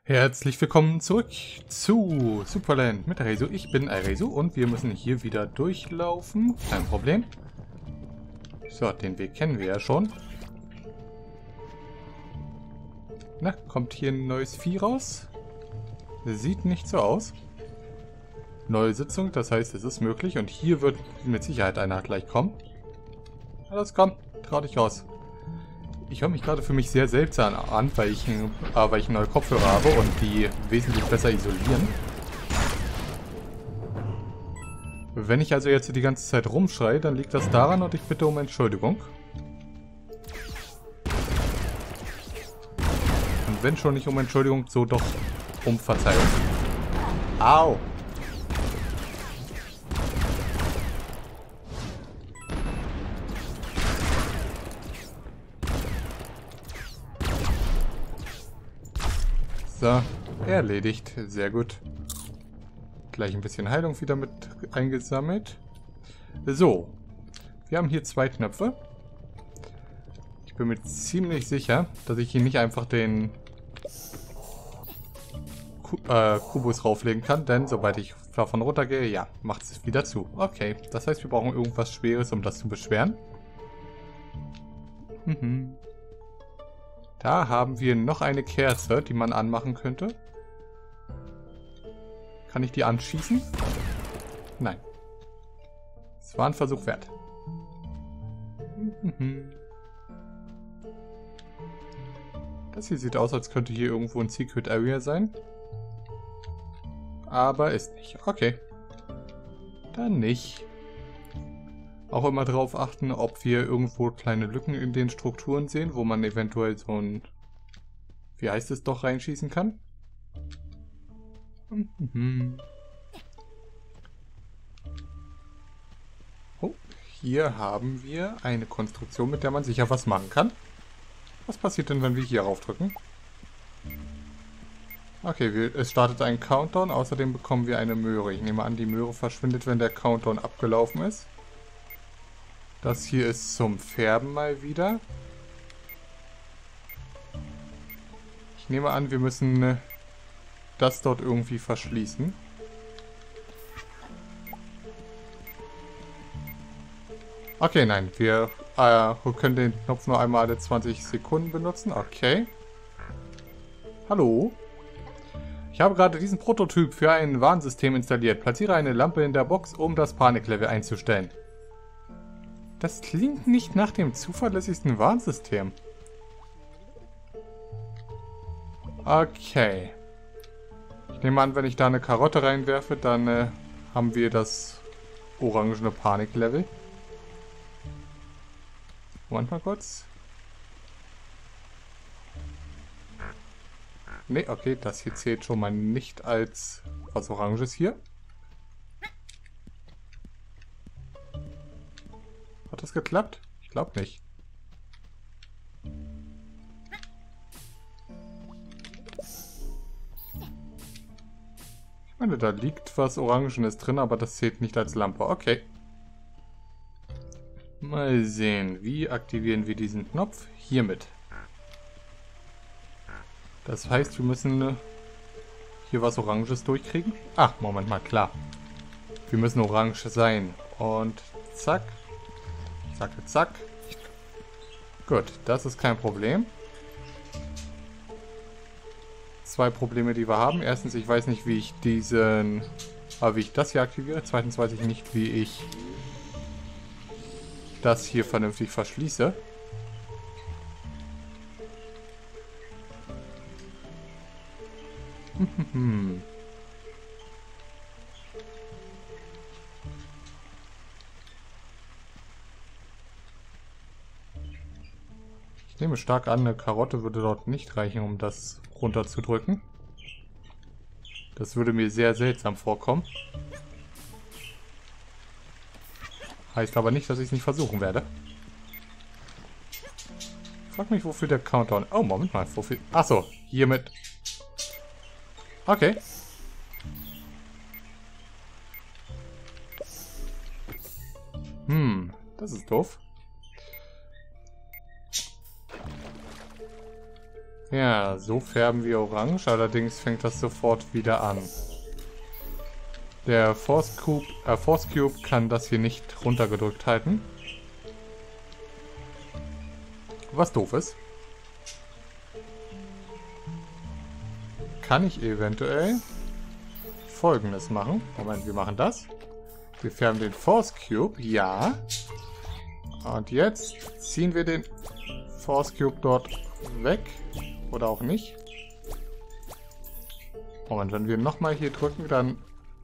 Herzlich willkommen zurück zu Superland mit Arezu. Ich bin Arezu und wir müssen hier wieder durchlaufen. Kein Problem. So, den Weg kennen wir ja schon. Na, kommt hier ein neues Vieh raus? Sieht nicht so aus. Neue Sitzung, das heißt, es ist möglich. Und hier wird mit Sicherheit einer gleich kommen. Alles, komm, trau dich raus. Ich höre mich gerade für mich sehr seltsam an, weil ich neue Kopfhörer habe und die wesentlich besser isolieren. Wenn ich also jetzt die ganze Zeit rumschreie, dann liegt das daran und ich bitte um Entschuldigung. Und wenn schon nicht um Entschuldigung, so doch um Verzeihung. Au! So, erledigt. Sehr gut. Gleich ein bisschen Heilung wieder mit eingesammelt. So, wir haben hier zwei Knöpfe. Ich bin mir ziemlich sicher, dass ich hier nicht einfach den Kubus rauflegen kann, denn sobald ich davon runtergehe, ja, macht es wieder zu. Okay, das heißt, wir brauchen irgendwas Schweres, um das zu beschweren. Da haben wir noch eine Kerze, die man anmachen könnte. Kann ich die anschießen? Nein. Es war ein Versuch wert. Das hier sieht aus, als könnte hier irgendwo ein Secret Area sein. Aber ist nicht. Okay. Dann nicht. Auch immer darauf achten, ob wir irgendwo kleine Lücken in den Strukturen sehen, wo man eventuell so ein, wie heißt es, doch reinschießen kann. Oh, hier haben wir eine Konstruktion, mit der man sicher was machen kann. Was passiert denn, wenn wir hier raufdrücken? Okay, es startet ein Countdown, außerdem bekommen wir eine Möhre. Ich nehme an, die Möhre verschwindet, wenn der Countdown abgelaufen ist. Das hier ist zum Färben mal wieder. Ich nehme an, wir müssen das dort irgendwie verschließen. Okay, nein, wir können den Knopf nur einmal alle 20 Sekunden benutzen. Okay. Hallo? Ich habe gerade diesen Prototyp für ein Warnsystem installiert. Platziere eine Lampe in der Box, um das Paniklevel einzustellen. Das klingt nicht nach dem zuverlässigsten Warnsystem. Okay. Ich nehme an, wenn ich da eine Karotte reinwerfe, dann haben wir das orangene Paniklevel. Moment mal kurz. Ne, okay, das hier zählt schon mal nicht als was Oranges hier. Hat das geklappt? Ich glaube nicht. Ich meine, da liegt was Orangenes drin, aber das zählt nicht als Lampe. Okay. Mal sehen, wie aktivieren wir diesen Knopf? Hiermit. Das heißt, wir müssen hier was Oranges durchkriegen. Ach, Moment mal, klar. Wir müssen orange sein. Und zack. Ich sagte zack. Gut, das ist kein Problem. Zwei Probleme, die wir haben. Erstens, ich weiß nicht, wie ich das hier aktiviere. Zweitens weiß ich nicht, wie ich das hier vernünftig verschließe. Ich nehme stark an, eine Karotte würde dort nicht reichen, um das runterzudrücken. Das würde mir sehr seltsam vorkommen. Heißt aber nicht, dass ich es nicht versuchen werde. Frag mich, wofür der Countdown... Oh, Moment mal, wofür... Achso, hiermit... Okay. Das ist doof. Ja, so färben wir orange, allerdings fängt das sofort wieder an. Der Force Cube kann das hier nicht runtergedrückt halten. Was doof ist. Kann ich eventuell Folgendes machen. Moment, wir machen das. Wir färben den Force Cube, ja. Und jetzt ziehen wir den Force Cube dort weg. Oder auch nicht. Moment, wenn wir nochmal hier drücken, dann...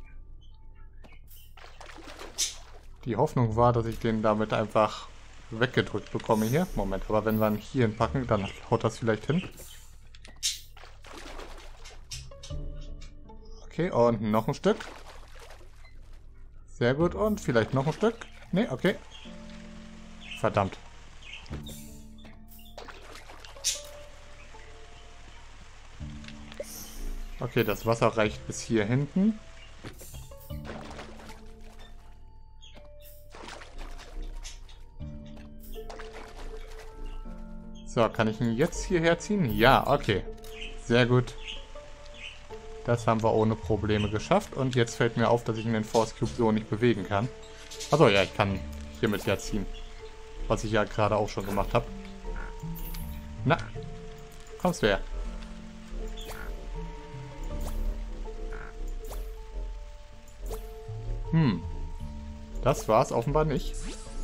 Die Hoffnung war, dass ich den damit einfach weggedrückt bekomme hier. Moment, aber wenn wir ihn hier hinpacken, dann haut das vielleicht hin. Okay, und noch ein Stück. Sehr gut, und vielleicht noch ein Stück. Ne, okay. Verdammt. Okay, das Wasser reicht bis hier hinten. So, kann ich ihn jetzt hierher ziehen? Ja, okay. Sehr gut. Das haben wir ohne Probleme geschafft. Und jetzt fällt mir auf, dass ich den Force Cube so nicht bewegen kann. Achso, ja, ich kann hiermit ja ziehen. Was ich ja gerade auch schon gemacht habe. Na, kommst du her. Das war's offenbar nicht.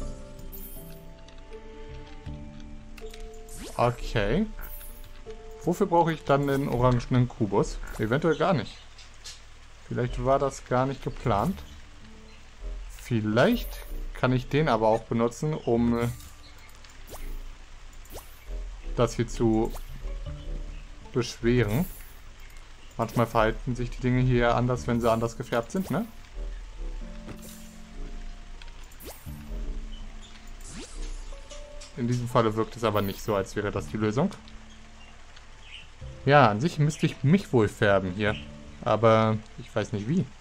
Okay. Wofür brauche ich dann den orangenen Kubus? Eventuell gar nicht. Vielleicht war das gar nicht geplant. Vielleicht kann ich den aber auch benutzen, um das hier zu beschweren. Manchmal verhalten sich die Dinge hier anders, wenn sie anders gefärbt sind, ne? In diesem Falle wirkt es aber nicht so, als wäre das die Lösung. Ja, an sich müsste ich mich wohl färben hier. Aber ich weiß nicht wie.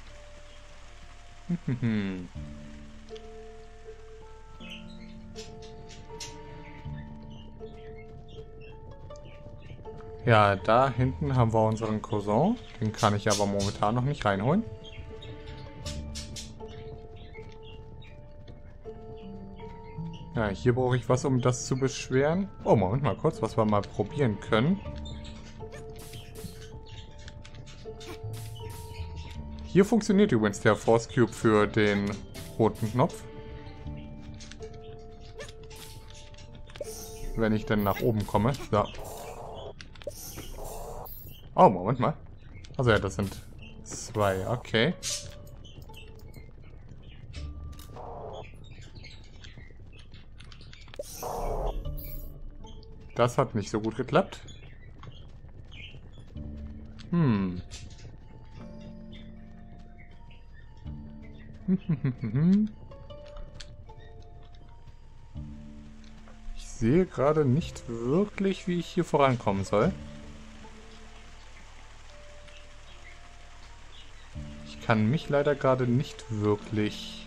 Ja, da hinten haben wir unseren Cousin. Den kann ich aber momentan noch nicht reinholen. Ja, hier brauche ich was, um das zu beschweren. Oh, Moment mal kurz, was wir mal probieren können. Hier funktioniert übrigens der Force Cube für den roten Knopf. Wenn ich dann nach oben komme. So. Oh, Moment mal. Also ja, das sind 2. Okay. Das hat nicht so gut geklappt. Ich sehe gerade nicht wirklich, wie ich hier vorankommen soll. Ich kann mich leider gerade nicht wirklich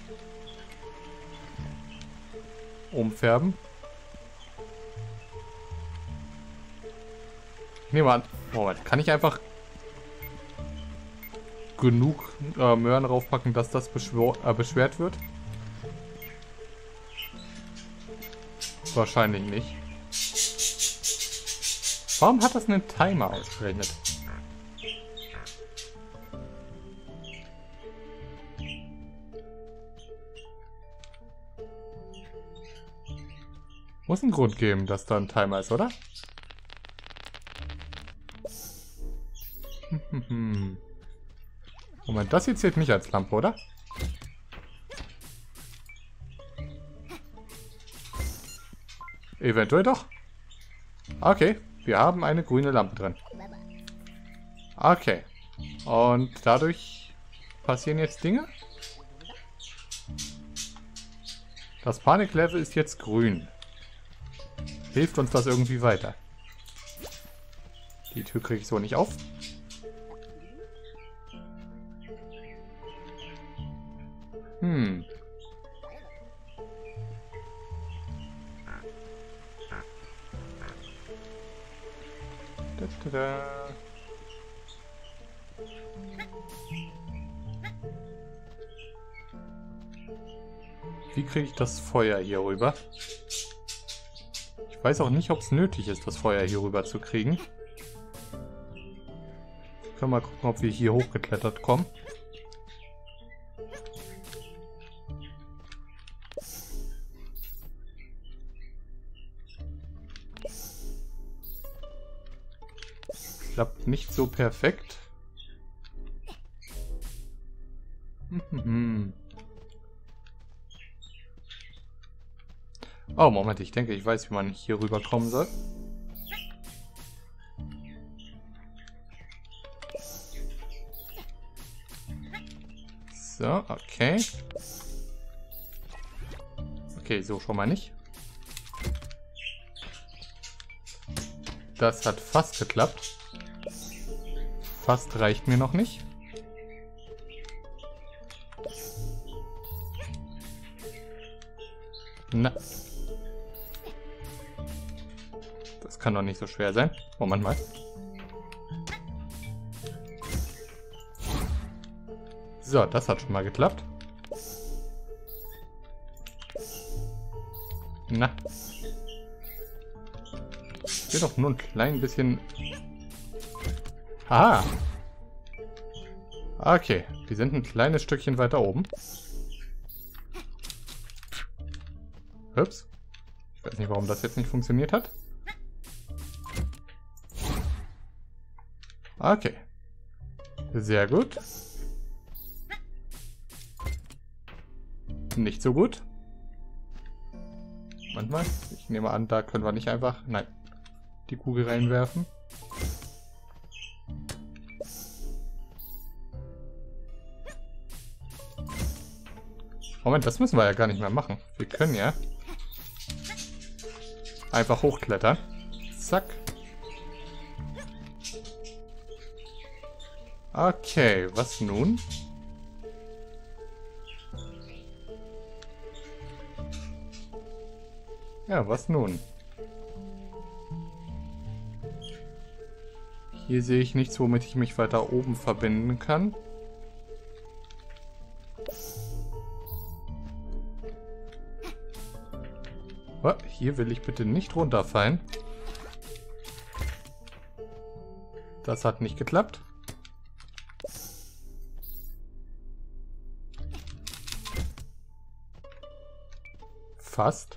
umfärben. Ich nehme an. Moment, kann ich einfach genug Möhren draufpacken, dass das beschwert wird? Wahrscheinlich nicht. Warum hat das einen Timer ausgerechnet? Muss einen Grund geben, dass da ein Timer ist, oder? Moment, das hier zählt nicht als Lampe, oder? Eventuell doch. Okay, wir haben eine grüne Lampe drin. Okay. Und dadurch passieren jetzt Dinge? Das Paniklevel ist jetzt grün. Hilft uns das irgendwie weiter? Die Tür kriege ich so nicht auf. Tada. Wie kriege ich das Feuer hier rüber? Ich weiß auch nicht, ob es nötig ist, das Feuer hier rüber zu kriegen. Können wir mal gucken, ob wir hier hochgeklettert kommen. Klappt nicht so perfekt. Oh, Moment, ich denke, ich weiß, wie man hier rüberkommen soll. So, okay. Okay, so schon mal nicht. Das hat fast geklappt. Fast reicht mir noch nicht. Na. Das kann doch nicht so schwer sein. Moment mal. So, das hat schon mal geklappt. Na. Hier doch nur ein klein bisschen... Aha. Okay, die sind ein kleines Stückchen weiter oben. Ups. Ich weiß nicht, warum das jetzt nicht funktioniert hat. Okay. Sehr gut. Nicht so gut. Manchmal. Ich nehme an, da können wir nicht einfach... Nein. Die Kugel reinwerfen. Moment, das müssen wir ja gar nicht mehr machen. Wir können ja einfach hochklettern. Zack. Okay, was nun? Ja, was nun? Hier sehe ich nichts, womit ich mich weiter oben verbinden kann. Oh, hier will ich bitte nicht runterfallen. Das hat nicht geklappt. Fast.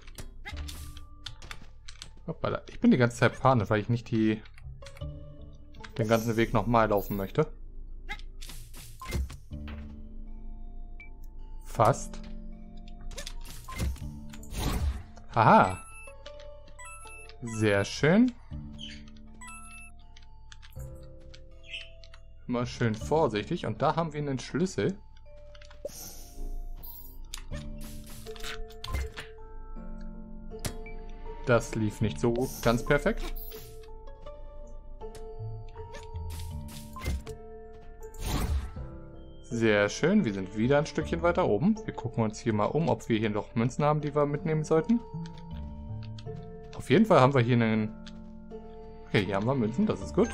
Hoppala. Ich bin die ganze Zeit panisch, weil ich nicht den ganzen Weg nochmal laufen möchte. Fast. Haha. Sehr schön. Immer schön vorsichtig. Und da haben wir einen Schlüssel. Das lief nicht so ganz perfekt. Sehr schön, wir sind wieder ein Stückchen weiter oben. Wir gucken uns hier mal um, ob wir hier noch Münzen haben, die wir mitnehmen sollten. Auf jeden Fall haben wir hier einen... Okay, hier haben wir Münzen, das ist gut.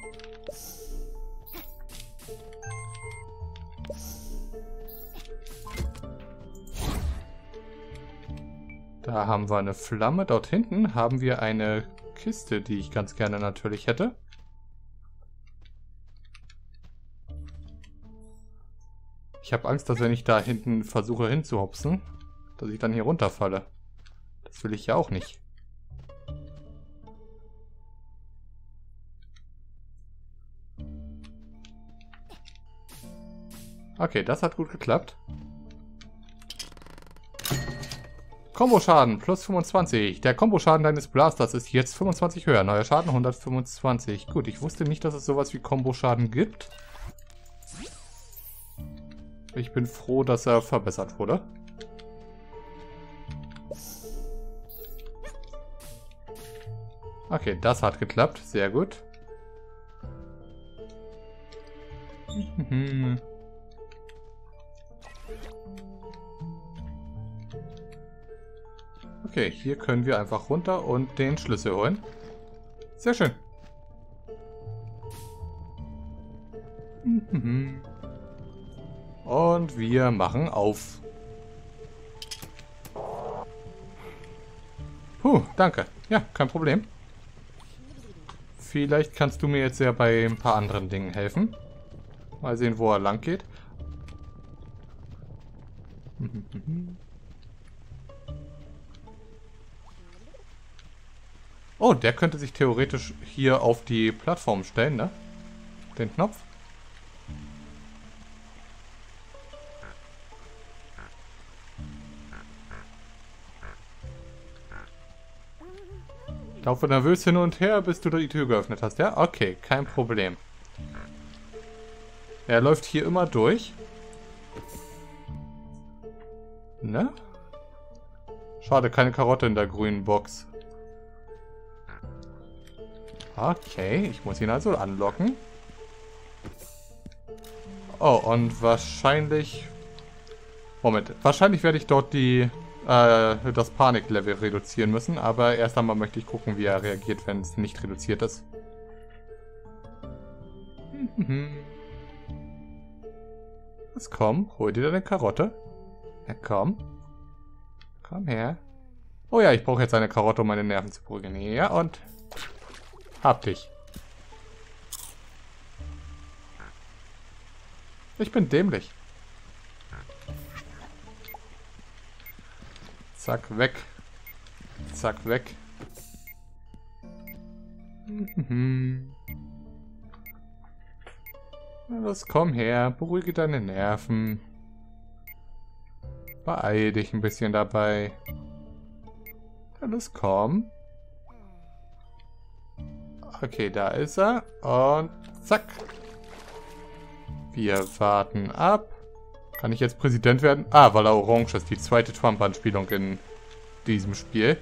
Da haben wir eine Flamme. Dort hinten haben wir eine Kiste, die ich ganz gerne natürlich hätte. Ich habe Angst, dass wenn ich da hinten versuche hinzuhopsen, dass ich dann hier runterfalle. Das will ich ja auch nicht. Okay, das hat gut geklappt. Komboschaden plus 25. Der Komboschaden deines Blasters ist jetzt 25 höher. Neuer Schaden 125. Gut, ich wusste nicht, dass es sowas wie Komboschaden gibt. Ich bin froh, dass er verbessert wurde. Okay, das hat geklappt. Sehr gut. Okay, hier können wir einfach runter und den Schlüssel holen. Sehr schön. Und wir machen auf. Danke. Ja, kein Problem. Vielleicht kannst du mir jetzt ja bei ein paar anderen Dingen helfen. Mal sehen, wo er lang geht. Oh, der könnte sich theoretisch hier auf die Plattform stellen, ne? Den Knopf. Ich laufe nervös hin und her, bis du die Tür geöffnet hast, ja? Okay, kein Problem. Er läuft hier immer durch. Ne? Schade, keine Karotte in der grünen Box. Okay, ich muss ihn also anlocken. Oh, und wahrscheinlich... Moment, wahrscheinlich werde ich dort das Paniklevel reduzieren müssen, aber erst einmal möchte ich gucken, wie er reagiert, wenn es nicht reduziert ist. Was komm, hol dir deine Karotte. Ja, komm. Komm her. Oh ja, ich brauche jetzt eine Karotte, um meine Nerven zu beruhigen. Ja, und... Hab dich. Ich bin dämlich. Zack, weg. Zack, weg. Na los, komm her. Beruhige deine Nerven. Beeil dich ein bisschen dabei. Na los, komm. Okay, da ist er. Und zack. Wir warten ab. Kann ich jetzt Präsident werden? Ah, weil er orange ist. Die zweite Trump-Anspielung in diesem Spiel.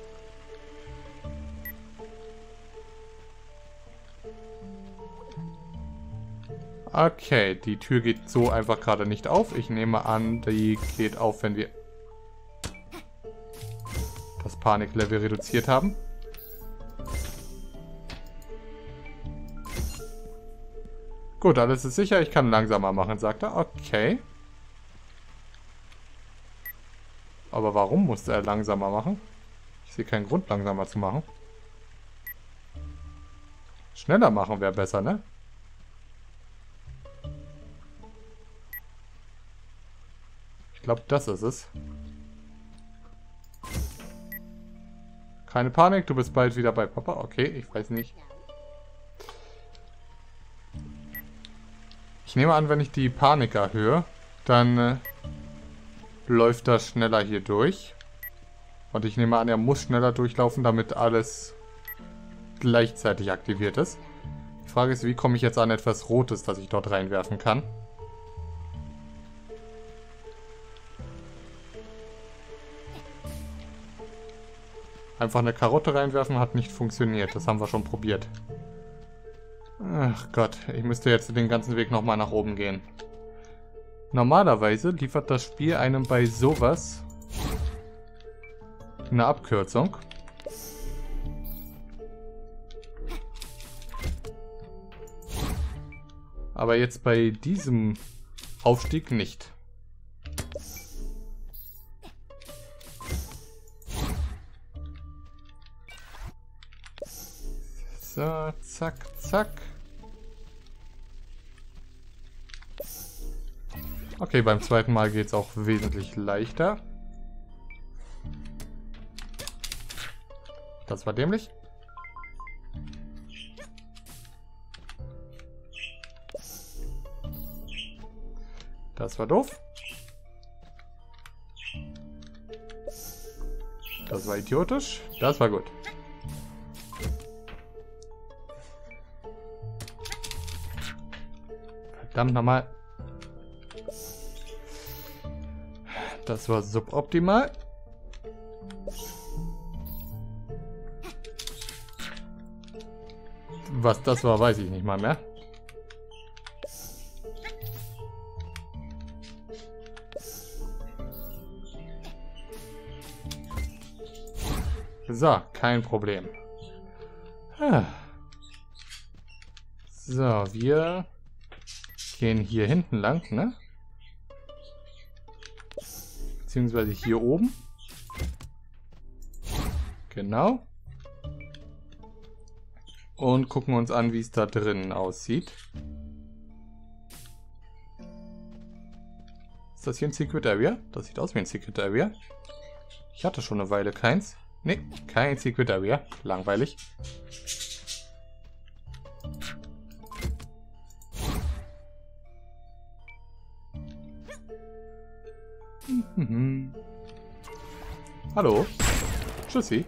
Okay, die Tür geht so einfach gerade nicht auf. Ich nehme an, die geht auf, wenn wir das Paniklevel reduziert haben. Gut, alles ist sicher. Ich kann langsamer machen, sagt er. Okay. Aber warum musste er langsamer machen? Ich sehe keinen Grund, langsamer zu machen. Schneller machen wäre besser, ne? Ich glaube, das ist es. Keine Panik, du bist bald wieder bei Papa. Okay, ich weiß nicht. Ich nehme an, wenn ich die Panik erhöhe, dann läuft das schneller hier durch. Und ich nehme an, er muss schneller durchlaufen, damit alles gleichzeitig aktiviert ist. Die Frage ist, wie komme ich jetzt an etwas Rotes, das ich dort reinwerfen kann? Einfach eine Karotte reinwerfen hat nicht funktioniert. Das haben wir schon probiert. Ach Gott, ich müsste jetzt den ganzen Weg nochmal nach oben gehen. Normalerweise liefert das Spiel einem bei sowas eine Abkürzung. Aber jetzt bei diesem Aufstieg nicht. So, zack, zack. Okay, beim zweiten Mal geht es auch wesentlich leichter. Das war dämlich. Das war doof. Das war idiotisch. Das war gut. Verdammt nochmal. Das war suboptimal. Was das war, weiß ich nicht mal mehr. So, kein Problem. So, wir Gehen hier hinten lang, ne? Beziehungsweise hier oben. Genau. Und gucken uns an, wie es da drinnen aussieht. Ist das hier ein Secret Area? Das sieht aus wie ein Secret Area. Ich hatte schon eine Weile keins. Ne, kein Secret Area. Langweilig. Hallo. Tschüssi.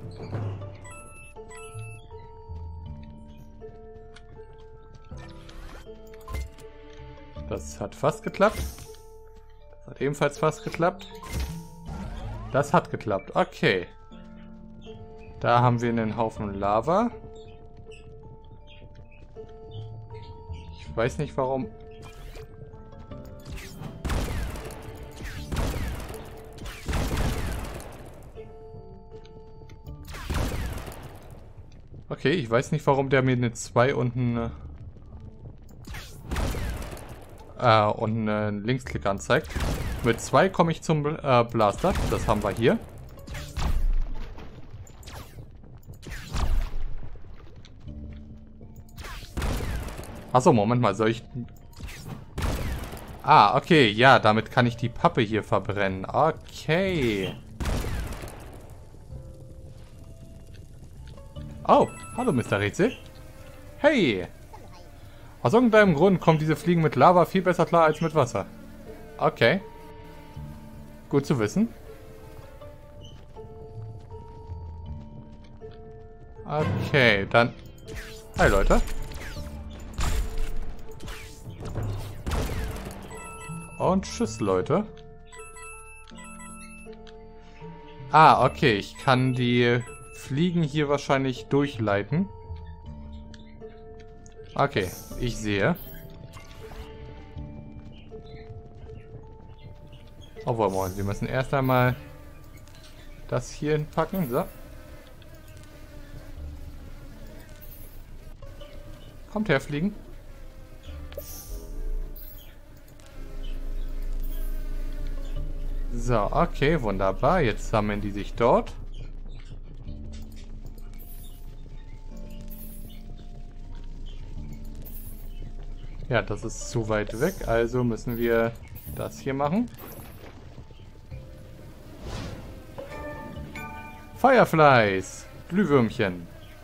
Das hat fast geklappt. Das hat ebenfalls fast geklappt. Das hat geklappt. Okay. Da haben wir einen Haufen Lava. Ich weiß nicht warum. Okay, ich weiß nicht, warum der mir eine 2 und einen Linksklick anzeigt. Mit 2 komme ich zum Blaster. Das haben wir hier. Achso, Moment mal, soll ich... Ah, okay, ja, damit kann ich die Pappe hier verbrennen. Okay. Oh, hallo Mr. Rätsel. Hey! Aus irgendeinem Grund kommt diese Fliegen mit Lava viel besser klar als mit Wasser. Okay. Gut zu wissen. Okay, dann... Hi Leute. Und tschüss Leute. Ah, okay, ich kann die Fliegen hier wahrscheinlich durchleiten. Okay, ich sehe. Obwohl, Moment, wir müssen erst einmal das hier hinpacken. So. Kommt her, Fliegen. So, okay, wunderbar. Jetzt sammeln die sich dort. Ja, das ist zu weit weg, also müssen wir das hier machen. Fireflies! Glühwürmchen.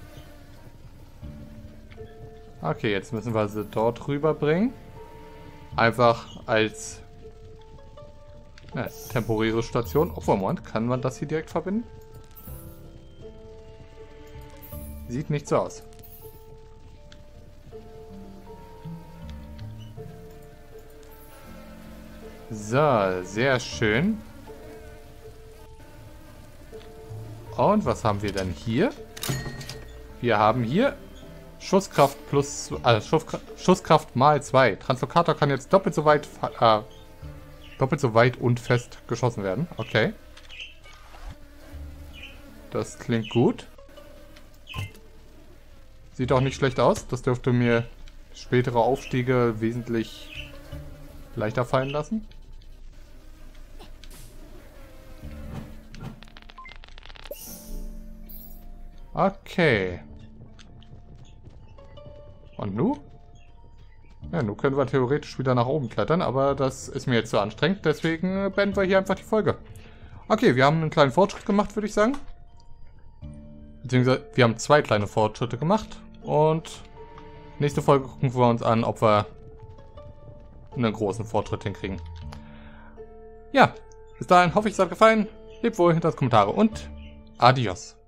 Okay, jetzt müssen wir sie dort rüberbringen. Einfach als temporäre Station. Obwohl, Moment, kann man das hier direkt verbinden? Sieht nicht so aus. So, sehr schön. Und was haben wir denn hier? Wir haben hier Schusskraft plus Schusskraft mal 2. Translokator kann jetzt doppelt so weit und fest geschossen werden. Okay. Das klingt gut. Sieht auch nicht schlecht aus. Das dürfte mir spätere Aufstiege wesentlich leichter fallen lassen. Okay. Und nun? Ja, nun können wir theoretisch wieder nach oben klettern, aber das ist mir jetzt zu anstrengend, deswegen beenden wir hier einfach die Folge. Okay, wir haben einen kleinen Fortschritt gemacht, würde ich sagen. Beziehungsweise, wir haben 2 kleine Fortschritte gemacht. Und nächste Folge gucken wir uns an, ob wir einen großen Fortschritt hinkriegen. Ja, bis dahin hoffe ich, es hat gefallen. Lebt wohl, hinter die Kommentare und adios.